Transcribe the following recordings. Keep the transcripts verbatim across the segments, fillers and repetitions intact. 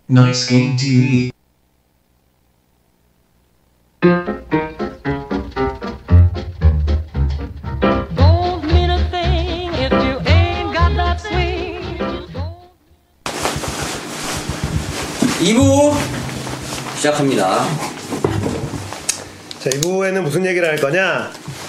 Nice Game 티비. 이 부 시작합니다. 자, 이 부에는 무슨 얘기를 할 거냐?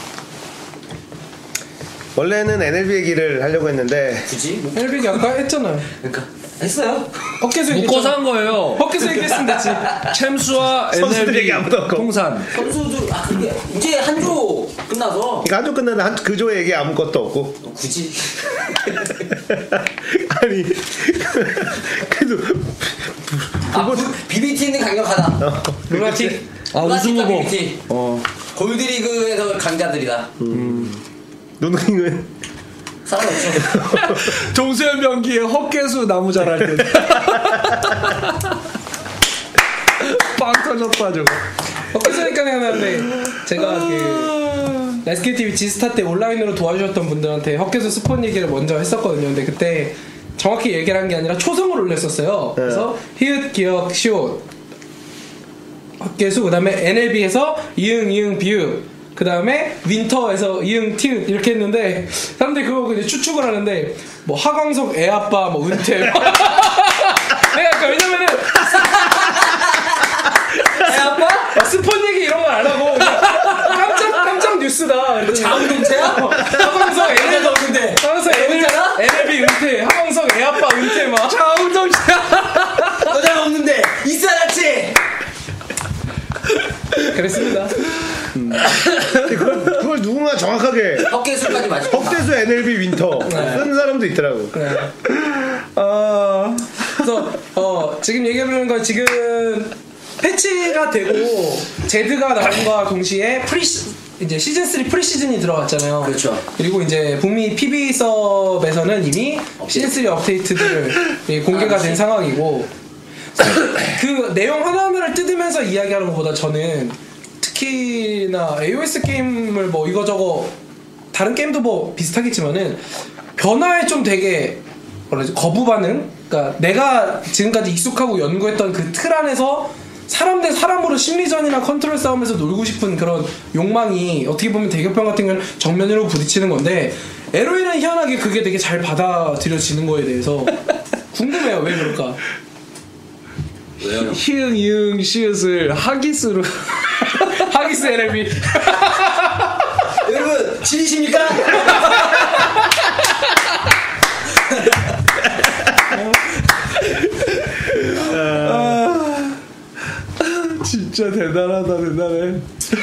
원래는 엔엘비 얘기를 하려고 했는데 굳이? 엔엘비 얘기 아까 했잖아요. 그러니까 했어요. 헛개수 묶어서 한 거예요. 헛개수 얘기했으면 됐지. 챔스와 선수들 엔엘비 얘기 아무도 없고. 통산. 선수들 아 그게 이제 한 조 끝나서 그러니까 한조 끝났는데 한, 그 조의 얘기 아무것도 없고 굳이 아니 그래도 아 비비티는 강력하다. 어, 루나틱. 아 우승 후보. 비비티. 어. 골드리그에서 강자들이다. 음. 노능은 사람 없죠. 정수현 명기의 헛개수 나무 자랄 때. 빵 터졌다 저거. 헛개수 얘기가 생각나는데 제가 그 나이스케이티비 지스타 때 온라인으로 도와주셨던 분들한테 헛개수 스폰 얘기를 먼저 했었거든요. 근데 그때 정확히 얘기를 한 게 아니라 초성을 올렸었어요. 네. 그래서 히읗 기억 시옷 헛개수, 그 다음에 엔엘비에서 이응 이응 비읍, 그 다음에 윈터에서 이응 티읕 이렇게 했는데 사람들이 그거 이제 추측을 하는데 뭐 하광석 애아빠 뭐 은퇴 내가 아까 왜냐면은 애아빠? 스폰 얘기 이런 걸 안 하고 그냥 깜짝 깜짝 뉴스다. 자웅동체야? 하광석 애아빠 근데 하광석 엔엘비 은퇴, 하광석 애아빠 은퇴 막 자웅동체야. 여자가 없는데 있어야지. 그랬습니다. 음. 그걸, 그걸 누군가 정확하게 헛개수까지 맞추고 헛개수 엔엘비 윈터 네. 쓴 사람도 있더라고. 네. 어, 그래서 어, 지금 얘기해보는 건 지금 패치가 되고 제드가 나온과 동시에 프리 이제 시즌 쓰리 프리 시즌이 들어갔잖아요. 그렇죠. 그리고 이제 북미 피비 서버에서는 이미 시즌 쓰리 업데이트들을 공개가 된 상황이고 그 내용 하나하나를 뜯으면서 이야기하는 것보다 저는 특히나 에이오에스 게임을 뭐 이거저거 다른 게임도 뭐 비슷하겠지만은 변화에 좀 되게 뭐라지 거부 반응? 그러니까 내가 지금까지 익숙하고 연구했던 그 틀 안에서 사람 대 사람으로 심리전이나 컨트롤 싸움에서 놀고 싶은 그런 욕망이 어떻게 보면 대격변 같은 경우는 정면으로 부딪히는 건데 엘오에는 희한하게 그게 되게 잘 받아들여지는 거에 대해서 궁금해요. 왜 그럴까? 왜요? 히응 이응 시읒을 하기수로. 하기스 엔엘비. 여러분 진이십니까? 진짜 대단하다 대단해.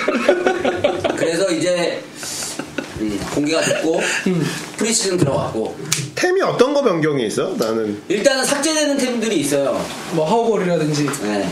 그래서 이제 음, 공개가 됐고 음. 프리시즌 들어갔고 템이 어떤 거 변경이 있어? 나는 일단은 삭제되는 템들이 있어요. 뭐 하우걸이라든지. 네.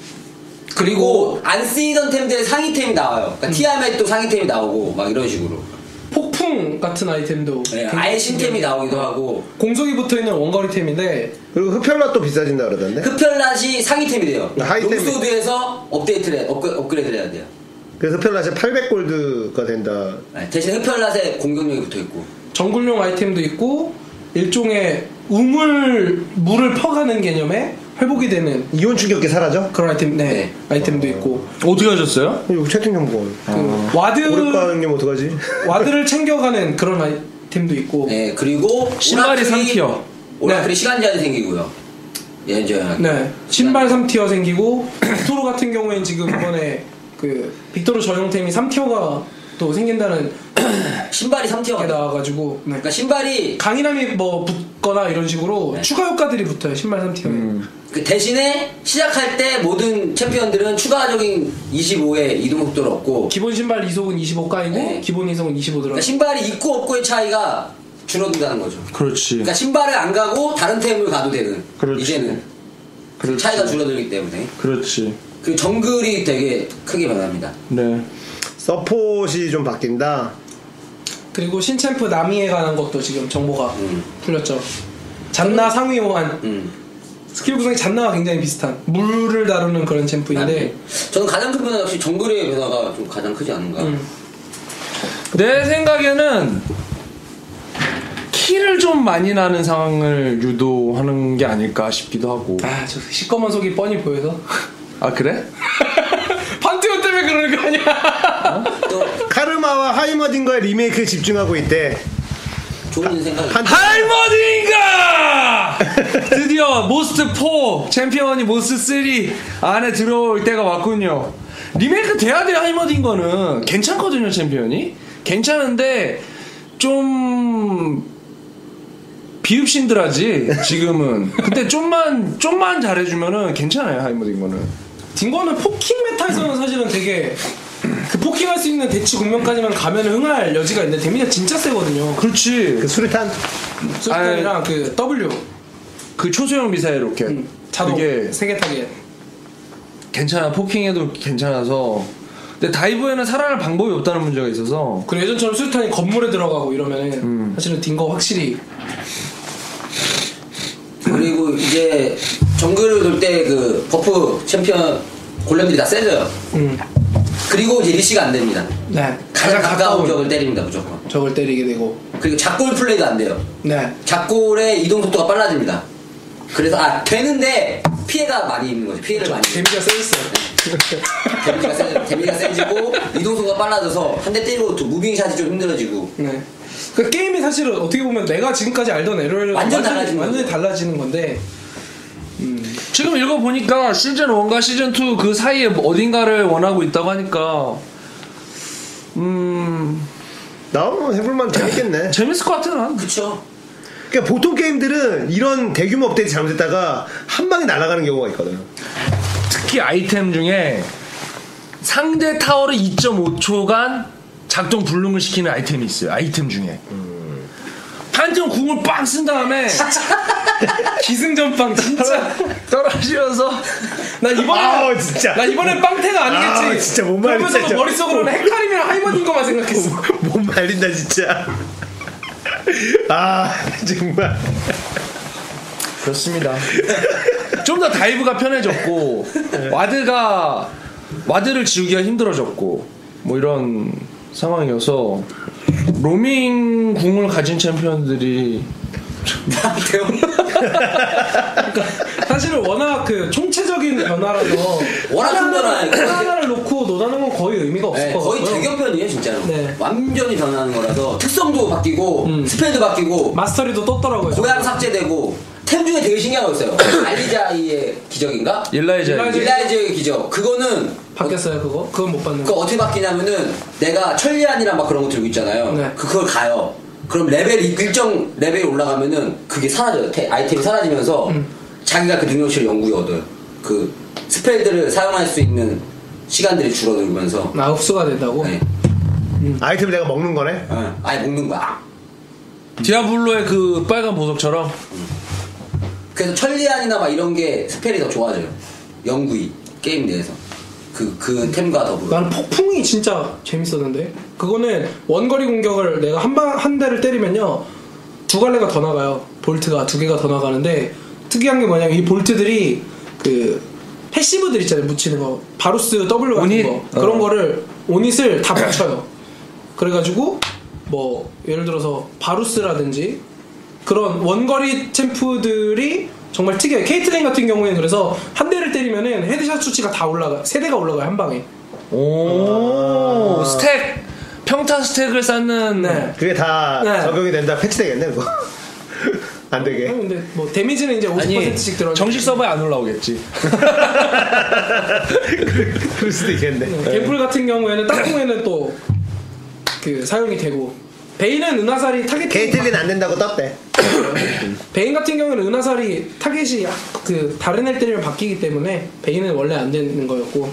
그리고 안 쓰이던 템들의 상위템이 나와요. 그러니까 음. 티아멧도 상위템이 나오고 막 이런 식으로. 폭풍 같은 아이템도 네, 아예 신템이 나오기도 하고. 공속이 붙어있는 원거리템인데 그리고 흡혈맛도 비싸진다 그러던데. 흡혈낫이 상위템이 돼요. 하이템이. 롱소드에서 업데이트를 해, 업그, 업그레이드를 해야 돼요. 그래서 흡혈맛이 팔백 골드가 된다. 네, 대신 흡혈낫에 공격력이 붙어있고. 정글용 아이템도 있고 일종의 우물 물을 퍼가는 개념의 회복이 되는 이온 충격기 사라져? 그런 아이템, 네, 네. 아이템도 있고. 어떻게 하셨어요? 이거 채팅 좀 보고. 그 와드 오래 가는 게 어떡하지? 와드를 챙겨가는 그런 아이템도 있고. 네, 그리고 신발이 오라클이- 삼 티어. 오라클이 네. 시간제한이 생기고요. 예전에. 네, 신발 삼 티어 생기고 빅토르 같은 경우엔 지금 이번에 그 빅토르 전용템이 삼 티어가 또 생긴다는 신발이 삼 티어가 게 나와가지고. 네. 그러니까 신발이 강인함이 뭐 붙거나 이런 식으로 네. 추가 효과들이 붙어요. 신발 삼 티어에. 음. 그 대신에 시작할 때 모든 챔피언들은 추가적인 이십오의 이동 속도를 얻고 기본 신발 이속은 이십오 까이고 네. 기본 이속은 이십오 들어. 그러니까 신발이 있고 없고의 차이가 줄어든다는 거죠. 그렇지. 그러니까 신발을 안 가고 다른 템을 가도 되는. 그렇지. 이제는 그렇지. 차이가 줄어들기 때문에. 그렇지. 그리고 정글이 되게 크게 변합니다. 네. 서폿이 좀 바뀐다. 그리고 신챔프 나미에 관한 것도 지금 정보가 음. 풀렸죠. 잔나 상위 호환. 음. 스킬 구성이 잔나와 굉장히 비슷한 물을 다루는 그런 챔프인데. 저는 가장 큰 변화 역시 정글의 변화가 좀 가장 크지 않은가. 음. 내 생각에는 티를 좀 많이 나는 상황을 유도하는 게 아닐까 싶기도 하고. 아, 저 시꺼먼 속이 뻔히 보여서. 아 그래? 판테온 때문에 그러는 거 아니야? 또 카르마와 하이머딩거의 리메이크에 집중하고 있대. 좋은 생각. 한- 할머니인가! 드디어 모스트 사 챔피언이 모스트 삼 안에 들어올 때가 왔군요. 리메이크 돼야 돼요. 할머니인거는 괜찮거든요. 챔피언이 괜찮은데 좀 비읍신들하지 지금은. 근데 좀만 좀만 잘해주면은 괜찮아요. 할머니인거는. 딩거는 포킹 메타에서는 사실은 되게 그 포킹할 수 있는 대치 국면까지만 가면 흥할 여지가 있는데 데미지가 진짜 세거든요. 그렇지. 그 수류탄 수류탄이랑 그 W 그 초소형 미사일 로켓 음, 자동 이게 세개 타겟. 괜찮아. 포킹해도 괜찮아서. 근데 다이브에는 살아날 방법이 없다는 문제가 있어서. 그리고 예전처럼 수류탄이 건물에 들어가고 이러면은 음. 사실은 딩거 확실히. 그리고 이제 정글을 돌 때 그 버프 챔피언 골렘들이 다 세져요. 음. 그리고 이제 리시가 안 됩니다. 네. 가장 가까운 적을 때립니다 무조건. 적을 때리게 되고. 그리고 작골 플레이도 안 돼요. 네. 작골의 이동 속도가 빨라집니다. 그래서 아 되는데 피해가 많이 있는 거죠. 피해를 많이. 데미지가 세졌어요. 데미지가 세, 데미지가 세지고 이동 속도가 빨라져서 한 대 때리고 또 무빙샷이 좀 힘들어지고. 네. 그 게임이 사실은 어떻게 보면 내가 지금까지 알던 에러를 완전 달라지는 완전히 거죠. 달라지는 건데. 지금 읽어보니까 시즌 일과 시즌 이 그 사이에 어딘가를 원하고 있다고 하니까 음 나오면 해볼만 재밌겠네. 재밌을 것 같아. 난. 그쵸. 그러니까 보통 게임들은 이런 대규모 업데이트 잘못했다가 한 방에 날아가는 경우가 있거든. 특히 아이템 중에 상대 타워를 이 점 오 초간 작동 불능을 시키는 아이템이 있어요. 아이템 중에 음. 판테온 궁을 빵 쓴 다음에 기승전빵 진짜. 떨어지면서 나 이번에 아우, 진짜. 나 이번엔 빵태가 아니겠지. 아우, 진짜 뭔 말인지 그러면서도 진짜. 머릿속으로는 헤카림이랑 하이머닌 것만 생각했어. 못 말린다 진짜. 아 정말. 그렇습니다. 좀 더 다이브가 편해졌고 와드가 와드를 지우기가 힘들어졌고 뭐 이런 상황이어서 로밍 궁을 가진 챔피언들이 그러니까 사실은 워낙 그 총체적인 변화라서 워낙 큰 하나를, 변화예요. 하나를 놓고 노다는 건 거의 의미가 없을 네, 것 거의 같고요. 대격변이에요 진짜로. 네. 완전히 변하는 거라서 특성도 바뀌고 음. 스펠도 바뀌고 마스터리도 떴더라고요. 고양 삭제되고 템 중에 되게 신기한 거 있어요. 알리자이의 기적인가? 일라이자 일라이자. 일라이자의 기적. 그거는 바뀌었어요 그거? 그건 못 봤는데. 그거 어떻게 바뀌냐면은 내가 천리안이랑 막 그런 거 들고 있잖아요. 네. 그걸 가요. 그럼 레벨 일정 레벨이 올라가면은 그게 사라져요. 테, 아이템이 사라지면서 음. 자기가 그 능력치를 연구해 얻어요. 그 스펠들을 사용할 수 있는 시간들이 줄어들면서 나 흡수가 된다고? 네. 아이템 내가 먹는 거네. 네. 아예 먹는 거야. 디아블로의 그 빨간 보석처럼. 그래서 천리안이나 막 이런 게 스펠이 더 좋아져요. 영구히 게임 내에서 그 그 템과 더불어. 나는 폭풍이 진짜 재밌었는데 그거는 원거리 공격을 내가 한 방 한 대를 때리면요 두 갈래가 더 나가요. 볼트가 두 개가 더 나가는데 특이한 게 뭐냐면 이 볼트들이 그 패시브들 있잖아요. 묻히는 거 바루스 W 같은 오닛? 거 그런 어. 거를 오닛을 다 붙여요. 그래가지고 뭐 예를 들어서 바루스라든지 그런 원거리 챔프들이 정말 특이해요. 케이틀린 같은 경우에는 그래서 한 대를 때리면은 헤드샷 수치가 다 올라가 세 대가 올라가요 한 방에. 오 아. 스택 평타 스택을 쌓는. 네. 그게 다 네. 적용이 된다. 패치되겠네 그거. 안 되게. 아니, 근데 뭐 데미지는 이제 오십 퍼센트씩 아니 들어. 정식 서버에 안 올라오겠지. 그럴 수도 있겠네. 갬플 같은 경우에는 땅콩에는 또 그 사용이 되고 베인은 은하살이 타겟. 케이틀린 안 된다고 떴대. 베인 같은 경우는 은하살이 타겟이 그 다른 애 때리면 바뀌기 때문에 베인은 원래 안 되는 거였고.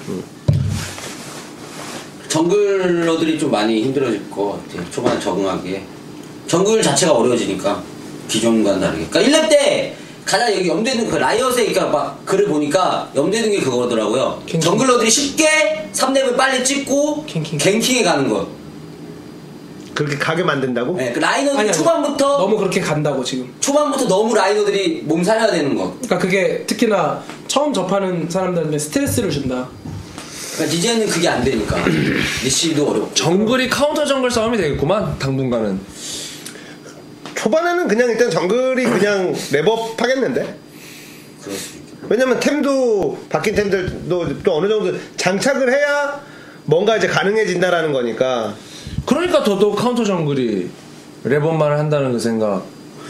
정글러들이 좀 많이 힘들어질 것 같아요. 초반에 적응하기에. 정글 자체가 어려워지니까 기존과는 다르게. 그러니까 일 렙 때 가장 여기 염두에 두는 그 라이엇의 그러니까 막 글을 보니까 염두에 두는 게 그거더라고요. 갱킹. 정글러들이 쉽게 삼 렙을 빨리 찍고 갱킹. 갱킹에 가는 것. 그렇게 가게 만든다고? 네, 그 라이너들이 아니, 아니, 초반부터 너무 그렇게 간다고 지금. 초반부터 너무 라이너들이 몸 살려야 되는 것. 그러니까 그게 특히나 처음 접하는 사람들한테 스트레스를 준다. 그러니까 이제는 그게 안 되니까 리시도 어렵고. 정글이 카운터 정글 싸움이 되겠구만 당분간은. 초반에는 그냥 일단 정글이 그냥 랩업 하겠는데? 그럴 수 있겠다. 왜냐면 템도 바뀐 템들도 또 어느 정도 장착을 해야 뭔가 이제 가능해진다라는 거니까. 그러니까 더더욱 카운터 정글이 랩업만 한다는 그 생각.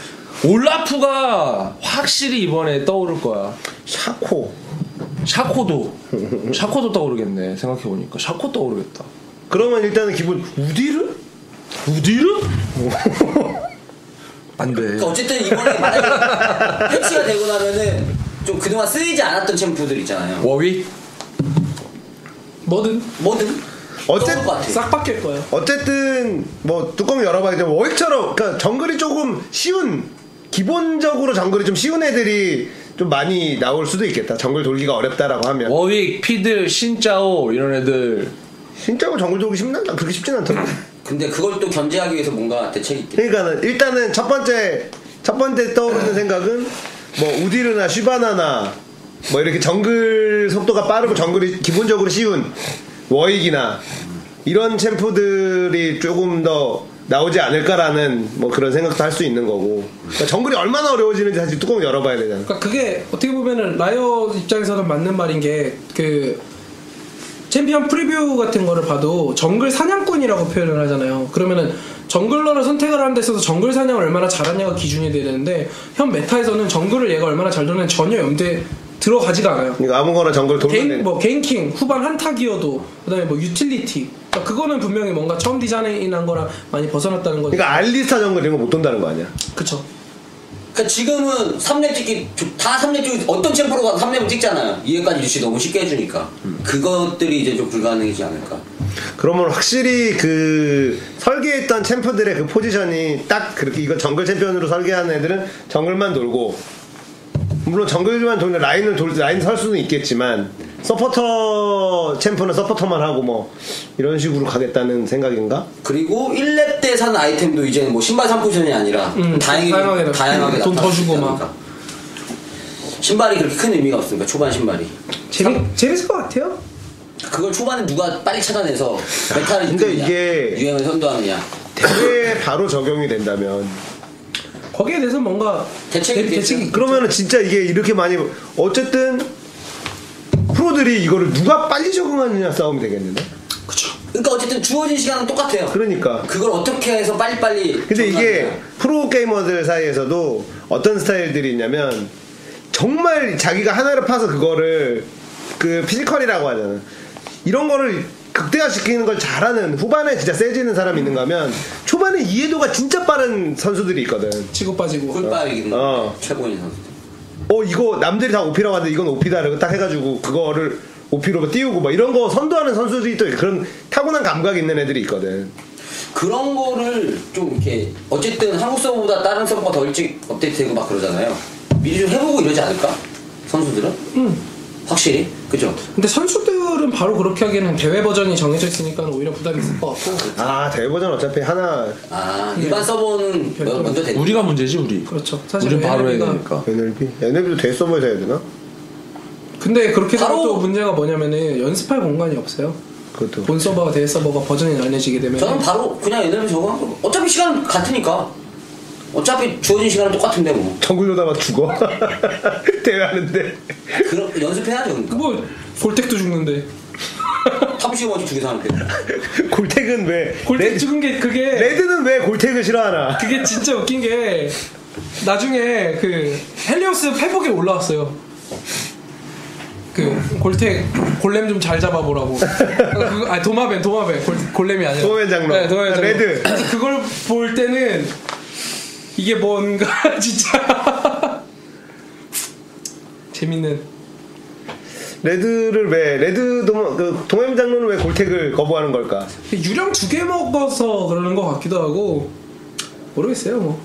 올라프가 확실히 이번에 떠오를 거야. 샤코. 샤코도 샤코도 떠오르겠네. 생각해보니까 샤코 떠오르겠다. 그러면 일단은 기본 우디르? 우디르? 안돼. 그러니까 어쨌든 이번에 만약에 패치가 되고 나면은 좀 그동안 쓰이지 않았던 챔프들 있잖아요. 워윅? 뭐든 뭐든 어쨌든 떠올 것 같아. 싹 바뀔 거예요. 어쨌든 뭐 뚜껑 열어봐야 돼. 워익처럼 그러니까 정글이 조금 쉬운 기본적으로 정글이 좀 쉬운 애들이 좀 많이 나올 수도 있겠다. 정글 돌기가 어렵다라고 하면. 워윅, 피들, 신짜오 이런 애들. 진짜로 정글 돌기 쉽나? 그렇게 쉽진 않더라고. 근데 그걸 또 견제하기 위해서 뭔가 대책이 있겠다. 그러니까는 일단은 첫 번째 첫 번째 떠오르는 생각은 뭐 우디르나 슈바나나 뭐 이렇게 정글 속도가 빠르고 정글이 기본적으로 쉬운 워익이나 이런 챔프들이 조금 더 나오지 않을까라는 뭐 그런 생각도 할 수 있는 거고. 그러니까 정글이 얼마나 어려워지는지 사실 뚜껑 열어봐야 되잖아. 그러니까 그게 어떻게 보면은 라이엇 입장에서는 맞는 말인 게 그 챔피언 프리뷰 같은 거를 봐도 정글 사냥꾼이라고 표현을 하잖아요. 그러면은 정글러를 선택을 하는 데 있어서 정글 사냥을 얼마나 잘하냐가 기준이 돼야 되는데 현 메타에서는 정글을 얘가 얼마나 잘 돌면 전혀 염두에 들어가지가 않아요. 그러니까 아무거나 정글 돌면 개인, 돼. 뭐 개인킹 후반 한타기어도 그다음에 뭐 유틸리티 그러니까 그거는 분명히 뭔가 처음 디자인한 거랑 많이 벗어났다는 거죠. 그러니까 알리스타 정글 이런 거 못 돈다는 거 아니야? 그쵸. 그러니까 지금은 삼 렙 찍기 다 삼 렙 찍기 어떤 챔프로 가도 삼 렙을 찍잖아요. 이해까지 유시 너무 쉽게 해주니까 음. 그것들이 이제 좀 불가능하지 않을까. 그러면 확실히 그 설계했던 챔프들의 그 포지션이 딱 그렇게 이거 정글 챔피언으로 설계하는 애들은 정글만 돌고 물론 정글만 돌면 라인을 돌 라인 설 수는 있겠지만 서포터 챔프는 서포터만 하고 뭐 이런 식으로 가겠다는 생각인가? 그리고 일 렙 때 사는 아이템도 이제는 뭐 신발 삼 포지션이 아니라 음, 다행히 다양하게, 다양하게 돈 더 주고 막 신발이 그렇게 큰 의미가 없으니까 초반 신발이 재밌 재밌을 것 같아요. 그걸 초반에 누가 빨리 찾아내서 메타를 근데 이끌느냐, 이게 유행을 선도하느냐. 대회에 바로 적용이 된다면 거기에 대해서 뭔가 대책이 대, 대책이 있겠죠. 그러면은 진짜 이게 이렇게 많이 어쨌든 프로들이 이거를 누가 빨리 적응하느냐 싸움이 되겠는데? 그쵸. 그러니까 어쨌든 주어진 시간은 똑같아요. 그러니까 그걸 어떻게 해서 빨리빨리. 근데 이게 프로 게이머들 사이에서도 어떤 스타일들이 있냐면 정말 자기가 하나를 파서 그거를 그 피지컬이라고 하잖아. 이런 거를 극대화시키는 걸 잘하는 후반에 진짜 세지는 사람이 있는가 하면 초반에 이해도가 진짜 빠른 선수들이 있거든. 치고 빠지고 꿀빨이긴 어. 최고인 선수. 어 이거 남들이 다 오피라고 하는데 이건 오피다 이러고 딱 해가지고 그거를 오피로 띄우고 막 이런 거 선도하는 선수들이 또 그런 타고난 감각이 있는 애들이 있거든. 그런 거를 좀 이렇게 어쨌든 한국 서버보다 다른 서버가 더 일찍 업데이트되고 막 그러잖아요. 미리 좀 해보고 이러지 않을까? 선수들은? 음. 확실히 그죠? 근데 선수들은 바로 그렇게 하기에는 대회 버전이 정해져 있으니까 오히려 부담이 있을 것 같고. 아 대회 버전 어차피 하나 아 일반 서버는 별도로. 먼저 되니까. 우리가 문제지 우리. 그렇죠. 사실 우린 바로 해야 엔엘비가 되니까. 엔엘비? 엔엘비도 대회 서버에서 해야 되나? 근데 그렇게 되면 바로- 또 문제가 뭐냐면은 연습할 공간이 없어요. 그것도 본 서버와 대회 서버가 버전이 나뉘어지게 되면 저는 바로 그냥 얘네를 적응한 거. 어차피 시간 같으니까. 어차피 주어진 시간은 똑같은데 뭐. 정글 조다가 죽어 대회하는데 그럼 연습해야죠. 그러니까. 뭐 골택도 죽는데 탑시 먼저 죽여서 하는 게. 골택은 왜 골택 레드, 죽은 게 그게 레드는 왜 골택을 싫어하나? 그게 진짜 웃긴 게 나중에 그 헬리오스 페북에 올라왔어요. 그 골택 골렘 좀 잘 잡아보라고. 그, 아니 도마뱀 도마뱀 골, 골렘이 아니라 도마뱀 장로. 네, 도마뱀 아, 장로. 레드. 그래서 그걸 볼 때는 이게 뭔가 진짜 재밌는. 레드를 왜 레드 동, 그 동해M 장로는 왜 골택을 거부하는 걸까? 유령 두 개 먹어서 그러는 것 같기도 하고 모르겠어요 뭐.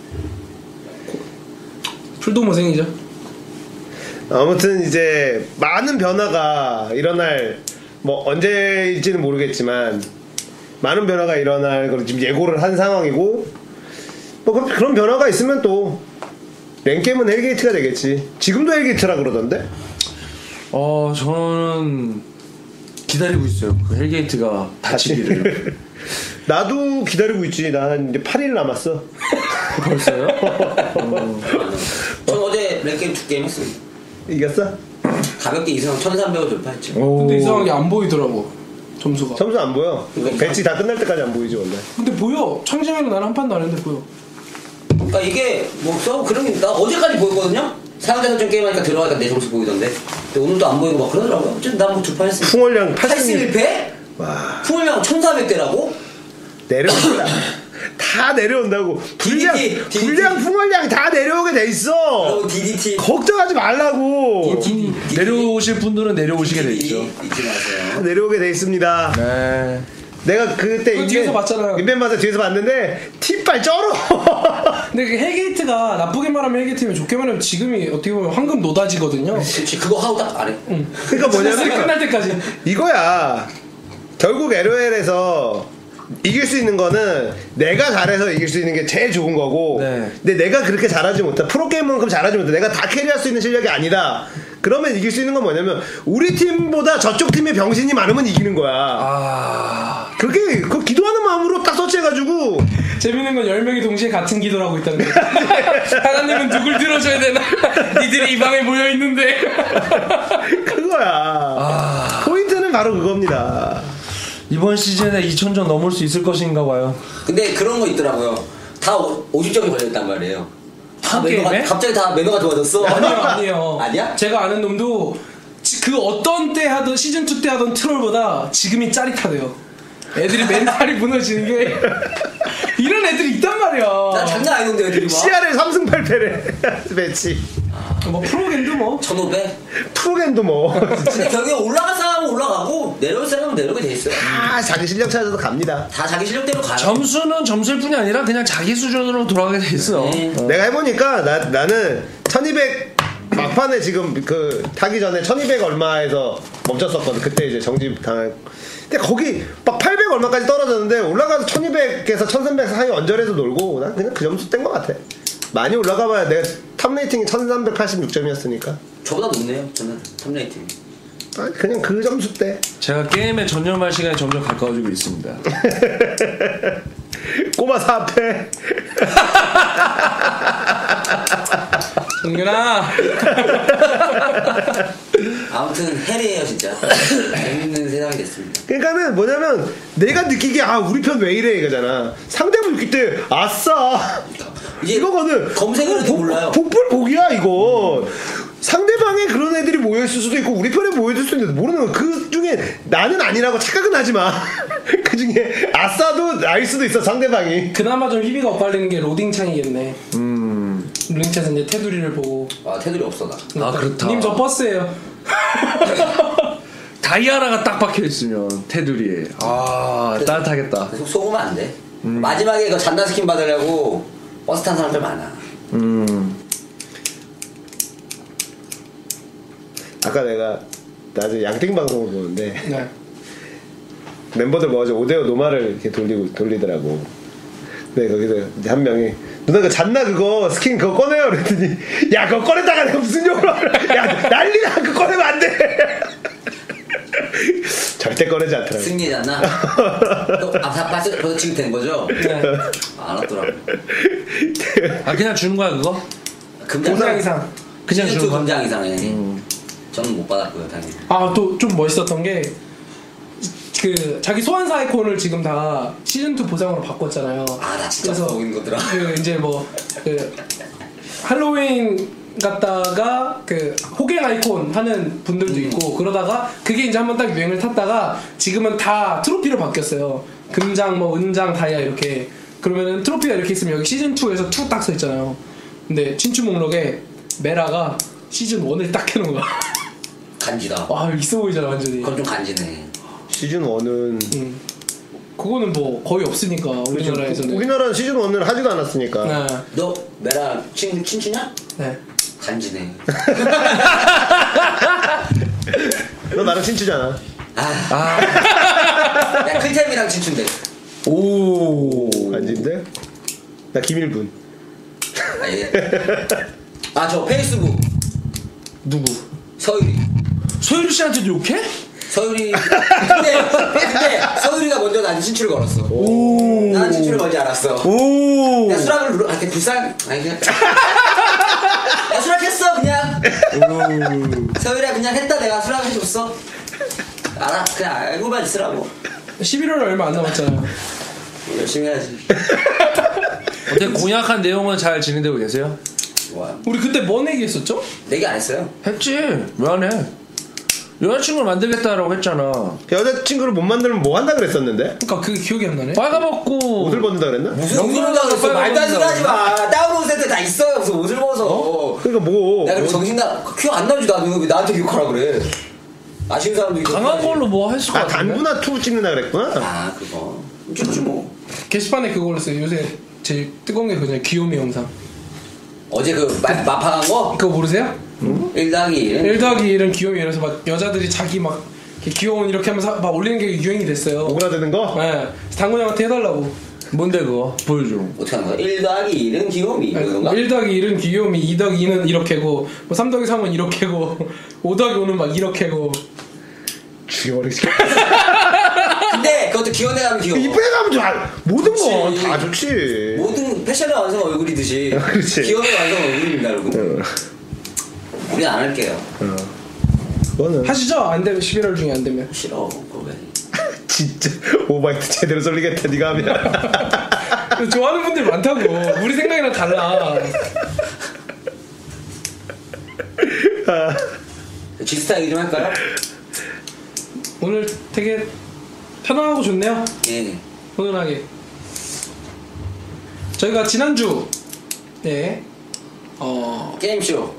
풀도 모생이죠. 아무튼 이제 많은 변화가 일어날 뭐 언제일지는 모르겠지만 많은 변화가 일어날 걸 지금 예고를 한 상황이고 뭐 그런, 그런 변화가 있으면 또 랭게임은 헬게이트가 되겠지. 지금도 헬게이트라 그러던데? 어 저는 기다리고 있어요. 그 헬게이트가 닫히기를. 나도 기다리고 있지. 나 이제 팔 일 남았어. 벌써요? 전 어제 랭게임 두 게임 했습니다. 이겼어? 가볍게 이승 천삼백을 돌파했죠. 근데 이상한 게 안 보이더라고 점수가. 점수 안 보여. 그러니까 배치 다 끝날 때까지 안 보이지 원래. 근데 보여. 창진이랑 나는 한 판도 안 했는데 보여. 그러니까 이게 뭐 써 그런 게 나 어제까지 보였거든요. 사용자 설정 게임하니까 들어가니까 내 점수 보이던데. 근데 오늘도 안 보이고 막 그러더라고요. 어쨌든 난뭐 두 판 했으니까. 풍월량 팔십일 패? 와 풍월량 천사백 대라고? 내려온다. 다 내려온다고. 불량 디디티, 디디티. 불량 풍월량 다 내려오게 돼 있어. 그리고 디디티. 걱정하지 말라고. 디디티. 내려오실 분들은 내려오시게 돼 있죠. 잊지 마세요. 내려오게 돼 있습니다. 네. 내가 그때 그거 뒤에서 봤잖아요. 인벤마다 뒤에서 봤는데 팁발 쩔어. 근데 그 헬게이트가 나쁘게 말하면 헬게이트면 좋게 말하면 지금이 어떻게 보면 황금 노다지거든요. 그렇지 그거 하고 딱 안 해. 응. 그러니까 끝날 뭐냐면 때까지. 이거야. 결국 엘오엘에서 이길 수 있는 거는 내가 잘해서 이길 수 있는 게 제일 좋은 거고. 네. 근데 내가 그렇게 잘하지 못해. 프로게이머만큼 잘하지 못해. 내가 다 캐리할 수 있는 실력이 아니다. 그러면 이길 수 있는 건 뭐냐면 우리 팀보다 저쪽 팀의 병신이 많으면 이기는 거야. 아. 그렇게 그 기도하는 마음으로 딱 서치해가지고 재밌는 건 열 명이 동시에 같은 기도를 하고 있다는 거예요. 하나님은 누굴 들어줘야 되나? 니들이 이 방에 모여 있는데. 그거야. 아. 포인트는 바로 그겁니다. 이번 시즌에 이천 점 넘을 수 있을 것인가 봐요. 근데 그런 거 있더라고요. 다 오십 점이 걸려있단 말이에요. 다 한 매너가, 게임에? 갑자기 다 매너가 좋아졌어. 아니요, 아니요. 아니야? 제가 아는 놈도 지- 그 어떤 때 하던 시즌 투 때 하던 트롤보다 지금이 짜릿하대요. 애들이 멘탈이 무너지는 게 이런 애들이 있단 말이야. 나 장난 아니던데 애들이 막. 씨알엘 삼 승 팔 패래. 매치. 뭐 프로겐도 뭐. 천오백? 프로겐도 뭐. 근데 결국에 올라갈 사람은 올라가고 내려올 사람은 내려오게 돼 있어요. 아, 자기 실력 찾아서 갑니다. 다 자기 실력대로 가요. 점수는 점수일 뿐이 아니라 그냥 자기 수준으로 돌아가게 돼 있어. 네. 어. 내가 해보니까 나, 나는 천이백 막판에 지금 그 타기 전에 천이백 얼마에서 멈췄었거든. 그때 이제 정지 당할. 근데 거기 막 팔백 얼마까지 떨어졌는데 올라가서 천이백에서 천삼백 사이 언저리에서 놀고 난 그냥 그 점수 뗀 것 같아. 많이 올라가봐야 내가 탑 레이팅이 천삼백팔십육 점이었으니까 저보다 높네요. 저는 탑 레이팅. 아, 그냥 그 점수 때 제가 게임에 전념할 시간이 점점 가까워지고 있습니다. 꼬마 사 패. 정윤아. 아무튼 헬이에요 진짜. 재밌는 세상이 됐습니다. 그러니까는 뭐냐면 내가 느끼기에 아 우리 편 왜 이래 이거잖아. 상대방 느낄 때 아싸 이제 이거거든. 검색을 해도 몰라요. 복불복이야 이거. 상대방에 그런 애들이 모여있을 수도 있고 우리 편에 모여있을 수도 있는데 모르는 거야. 그 중에 나는 아니라고 착각은 하지마. 그 중에 아싸도 나일 수도 있어 상대방이. 그나마 좀 희비가 엇갈리는 게 로딩 창이겠네. 음. 로딩 창에서 이제 테두리를 보고. 아 테두리 없어 나. 아, 그렇다. 님 저 버스예요. 다이아나가 딱 박혀 있으면 테두리에 아 따뜻하겠다. 계속 속으면 안 돼. 마지막에 그 잔나 스킨 받으려고 버스 탄 사람들 많아. 음. 아까 내가 나중에 양띵 방송을 보는데 네. 멤버들 모아서 오데오 노마를 이렇게 돌리고 돌리더라고. 근데 거기서 이제 한 명이 누나 그 잔나 그거 스킨 그거 꺼내요 그랬더니 야 그거 꺼냈다가 내가 무슨 욕을 하냐. 야 난리나 그거 꺼내면 안 돼. 절대 꺼내지 않더라고. 승리잖아. 아 빠져 벌써 지금 된 거죠? 네. 안 왔더라고. 아 그냥 주는 거야 그거? 금장 보상 이상. 그냥 시즌 투 주는 거야? 금장 이상에. 음. 저는 못 받았고요 당연히. 아 또 좀 멋있었던 게 그 자기 소환사 아이콘을 지금 다 시즌 투 보상으로 바꿨잖아요. 아 나 진짜 그래서 보이는 거더라. 그 이제 뭐 그 할로윈 갔다가 그 호갱 아이콘 하는 분들도 음. 있고 그러다가 그게 이제 한번 딱 유행을 탔다가 지금은 다 트로피로 바뀌었어요. 금장 뭐 은장 다이아 이렇게. 그러면은 트로피가 이렇게 있으면 여기 시즌 투에서 투 딱 써 있잖아요. 근데 친추 목록에 메라가 시즌 원을 딱 해놓은 거야. 간지다. 와 있어 보이잖아 완전히. 그건 좀 간지네. 시즌 원은 음. 그거는 뭐 거의 없으니까 우리나라에서는. 우리나라는 시즌 원을 하지도 않았으니까. 네. 너 메라 친 친추냐? 네. 간지네. 너 나랑 친추잖아. 아. 야 클템이랑 친추인데. 오. 안진데? 나 김일분. 아 예. 아저 페이스북 누구? 서유리. 소유리 씨한테도 욕해? 서율이 근데 근데 서율이가 먼저 나한테 친추를 걸었어. 오. 나는 친추를 걸지 않았어. 오. 내가 수락을 눌러. 아, 그냥 불쌍. 아니 그냥. 야 수락했어 그냥. 서율이가 그냥 했다 내가 수락해줬어. 알아 그냥 알고만 있으라고. 십일월 얼마 안 남았잖아요. 열심히 해야지. 어떻게 공약한 내용은 잘 진행되고 계세요? 좋아요. 우리 그때 뭔 얘기했었죠? 내기 안 했어요. 했지. 왜 안 해? 여자친구를 만들겠다라고 했잖아. 여자친구를 못 만들면 뭐 한다 그랬었는데? 그러니까 그게 기억이 안 나네. 빨가벗고 옷을 벗는다 그랬나? 무슨 옷을 벗는다 그랬어. 말도 안 되는 하지 마. 다운 옷 세트 다 있어요. 무슨 옷을 벗어. 그러니까 뭐. 야 그럼 정신 나 기억 안 나지 나는 왜 나한테 기억하라 그래. 아쉬운 사람도 있고. 강한 걸로 뭐 할 수가 아, 없는데? 단구나 투 찍는다 그랬구나. 아 그거. 찍지 뭐. 게시판에 그거 올렸어요. 요새 제일 뜨거운 게 그냥 귀요미 영상. 어제 그 마, 마파한 거? 그거 모르세요? 일 더하기 일. 일 더하기 일은 귀요미 이래서 막 여자들이 자기 막 이렇게 귀여운 이렇게 하면서 막 올리는 게 유행이 됐어요. 오그라드는 거? 네. 그래서 당근 형한테 해달라고. 뭔데 그거? 보여줘. 어떻게 하는 거야? 일 더하기 일은 귀요미 뭐 이런가? 일 더하기 일은 귀요미, 이 더하기 이는 이렇게고, 뭐 삼 더하기 삼은 이렇게고, 오 더하기 오는 막 이렇게고. 죽여버리기 싫어. 근데 그것도 귀여운 애 가면 귀여워. 이쁘게 가면 잘 모든 건 그치. 다 좋지. 모든 패션의 완성 얼굴이듯이 그렇지. 귀여움의 완성 얼굴입니다 여러분. 응. 우리 안 할게요. 어. 그거는 하시죠? 안 되면 십일월 중에 안 되면. 싫어 그거 왜. 진짜 오바이트 제대로 쏠리겠다 네가 하면. 좋아하는 분들 많다고. 우리 생각이랑 달라. 지스타 얘기 좀 할까요? 오늘 되게 편안하고 좋네요. 예. 훈훈하게. 저희가 지난주 네. 어 게임쇼